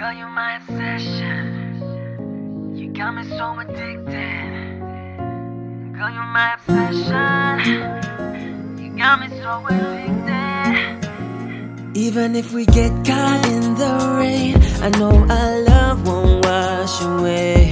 Girl, you're my obsession. You got me so addicted. Girl, you're my obsession. You got me so addicted. Even if we get caught in the rain, I know our love won't wash away.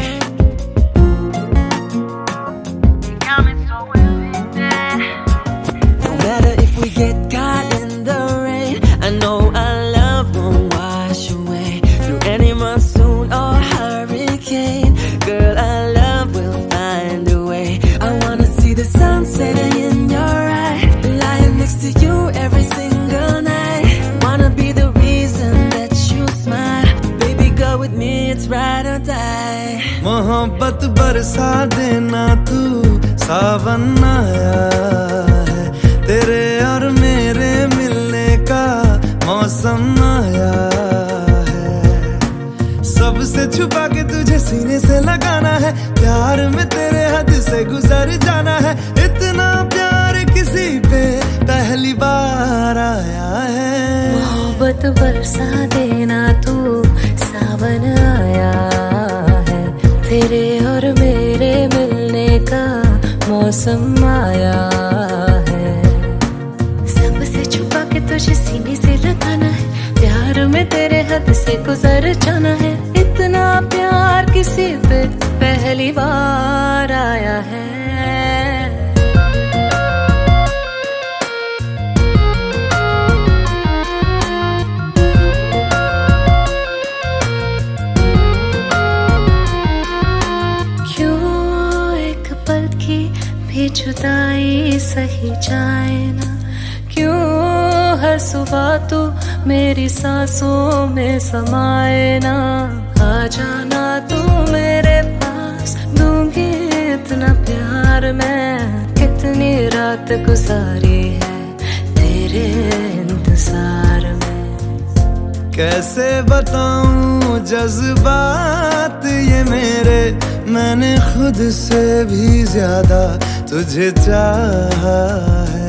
You got me so addicted. No matter if we get caught in the rain, I know our love won't wash away. Through any monsoon or hurricane, girl, our love will find a way. I wanna see the sun setting in your eye, lying next to you every single night. Wanna be the reason that you smile. Baby, go with me, it's ride or die. मोहब्बत बरसा देना तू, सावन आया है। तेरे और मेरे मिलने का मौसम आया है। सबसे छुपा के तुझे सीने से लगाना है। प्यार में तेरे हद से गुजर जाना है। इतना प्यार किसी पे पहली बार आया है। मोहब्बत बरसा देना तू, सावन आया है। तेरे और मेरे मिलने का मौसम आया है। सबसे छुपा के तुझे सीने से लगाना है। प्यार में तेरे हद से गुजर जाना है। इतना प्यार किसी पे पहली बार आया है। भी जुदाई सही जाए ना, क्यों हर सुबह तू मेरी सांसों में समाए ना। आ जाना तू मेरे पास, दूंगी इतना प्यार मैं। कितनी रात गुजारी है तेरे इंतजार में। कैसे बताऊं जज्बात ये मेरे, मैंने खुद से भी ज्यादा तुझे चाहा है।